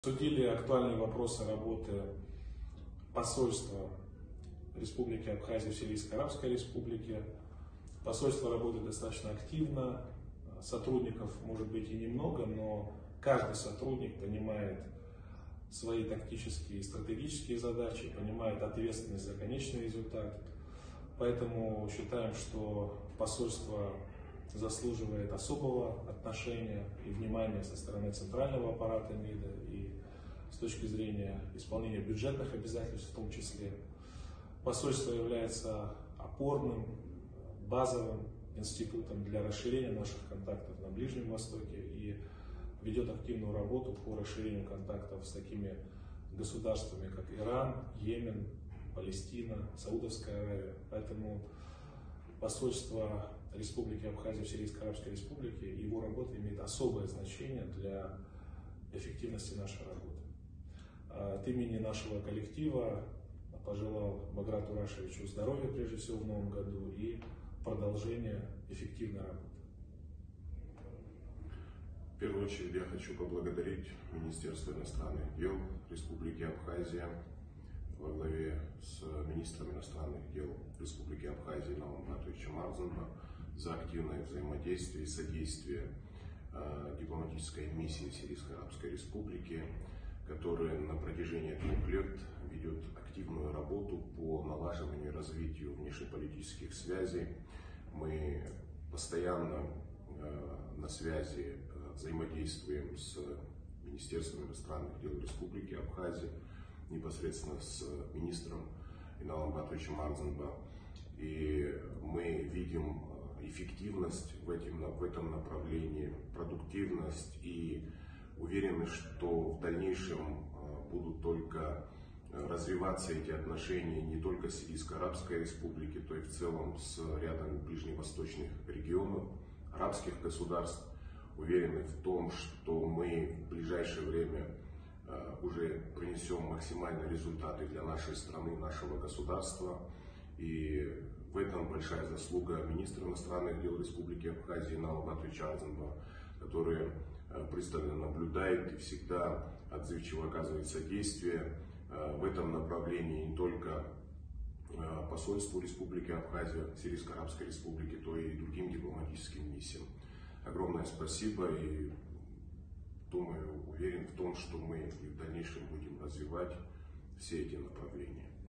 Обсудили актуальные вопросы работы посольства Республики Абхазия в Сирийской Арабской Республике. Посольство работает достаточно активно, сотрудников может быть и немного, но каждый сотрудник понимает свои тактические и стратегические задачи, понимает ответственность за конечный результат. Поэтому считаем, что посольство заслуживает особого отношения и внимания со стороны центрального аппарата МИДа и с точки зрения исполнения бюджетных обязательств в том числе. Посольство является опорным, базовым институтом для расширения наших контактов на Ближнем Востоке и ведет активную работу по расширению контактов с такими государствами, как Иран, Йемен, Палестина, Саудовская Аравия. Поэтому посольство Республики Абхазия в Сирийской Арабской Республике, его работа имеет особое значение для эффективности нашей работы. От имени нашего коллектива пожелал Баграту Рашевичу здоровья, прежде всего, в новом году и продолжения эффективной работы. В первую очередь я хочу поблагодарить Министерство иностранных дел Республики Абхазия во главе с министром иностранных дел Республики Абхазия Иналом Батовичем Марзанба за активное взаимодействие и содействие дипломатической миссии Сирийской Арабской Республики, которая на протяжении 2 лет ведет активную работу по налаживанию и развитию внешнеполитических связей. Мы постоянно на связи взаимодействуем с Министерством иностранных дел Республики Абхазия, непосредственно с министром Иналом Батовичем Марзанба. И мы видим эффективность в этом направлении, продуктивность и уверены, что в дальнейшем будут только развиваться эти отношения не только с Сирийской Арабской Республикой, то и в целом с рядом ближневосточных регионов, арабских государств. Уверены в том, что мы в ближайшее время уже принесем максимальные результаты для нашей страны, нашего государства. И в этом большая заслуга министра иностранных дел Республики Абхазия Инала Батовича Марзанба, который пристально наблюдает и всегда отзывчиво оказывает содействие в этом направлении не только посольству Республики Абхазия, Сирийской Арабской Республики, то и другим дипломатическим миссиям. Огромное спасибо и думаю, уверен в том, что мы в дальнейшем будем развивать все эти направления.